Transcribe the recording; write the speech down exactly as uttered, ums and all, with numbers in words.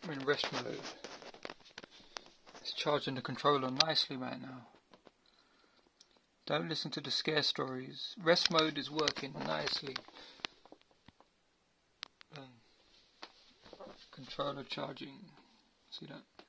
I'm in rest mode. It's charging the controller nicely right now. Don't listen to the scare stories. Rest mode is working nicely. Um, controller charging. See that?